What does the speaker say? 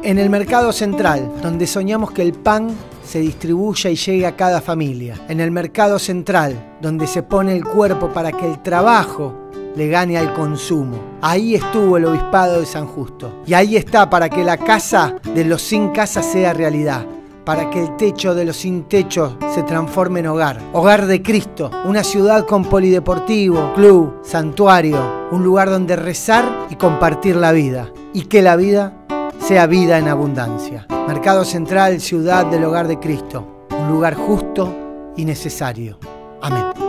En el Mercado Central, donde soñamos que el pan se distribuya y llegue a cada familia. En el Mercado Central, donde se pone el cuerpo para que el trabajo le gane al consumo. Ahí estuvo el Obispado de San Justo. Y ahí está para que la casa de los sin casa sea realidad. Para que el techo de los sin techo se transforme en hogar. Hogar de Cristo, una ciudad con polideportivo, club, santuario, un lugar donde rezar y compartir la vida. Y que la vida sea vida en abundancia. Mercado Central, ciudad del hogar de Cristo, un lugar justo y necesario. Amén.